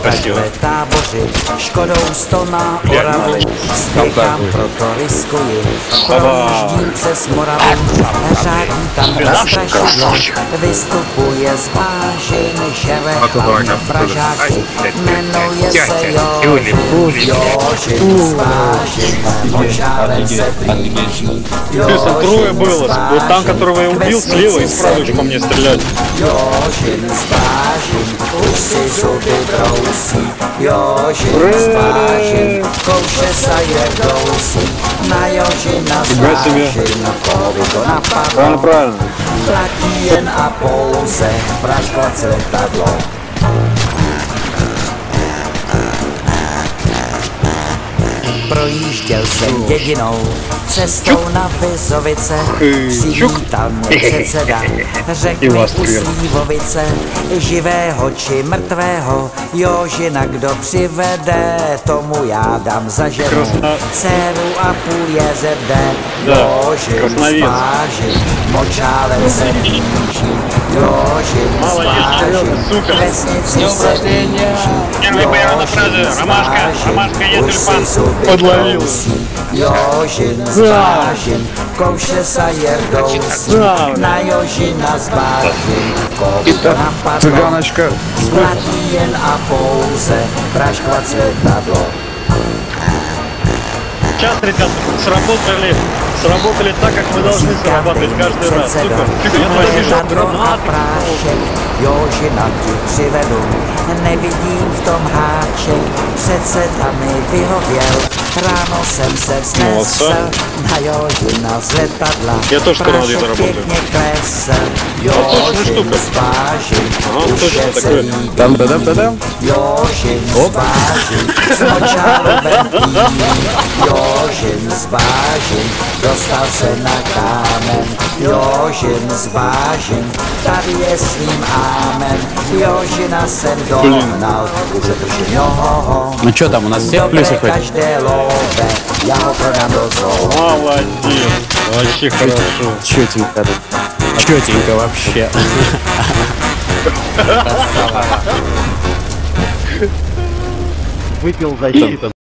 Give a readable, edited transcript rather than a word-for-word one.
takhle tábořit, škodou 100 na Oravu, spěchám, proto riskuji, projíždím přes Moravu, řádí tam strašidlo, vystupuje z Bážin, žere hlavně Pražáky, jmenuje se Jožin z Bážin, močálem se blíží, Трое было. Вот там, которого я убил, слева и справа еще по мне стрелять. Jožin z Bážin, už si zuby brousí, Jožin z Bážin, kouše sa je dousí, na Jožina z Bážin, kovu to napadlo, platí jen a pouze praškovat letadlo. Projížděl jsem dědinou, cestou na Vizovice, přivítal mě předseda, řekl mi u Slívovice, živého či mrtvého, Jožina kdo přivede, tomu já dám za ženu, dceru a půl JZD, Jožin z Bážin, močálem se blíží, Jožin z Bážin, vesnici se blíží, už si zuby brousí, Jožin z Bážin, kouše sa je dousí, na Jožina z Bážin, kovu to napadlo, platí jen a pouze praškovat letadlo. Сейчас, ребят, сработали так, как мы должны срабатывать каждый раз. Супер. Я prášek, Jožina ti přivedu, nevidím v tom háček, předseda mi vyhověl, ráno jsem se vznesl, na Jožina z letadla, prášek pěkně klesl, Jožin z Bážin, už je celý bílý, Jožin z Bážin, s močálovem pílí, Jožin z Bážin, dostal se na kámen, Jožin z Bážin, tady je s ním ámen, Jožina jsem dohnal, už drží noho. Ну что там, у нас всех плюсов хоть? Každé lóbe, já ho prodám do zoo. Молодец, вообще хорошо. Чётенько тут. Чётенько вообще. Выпил защиту.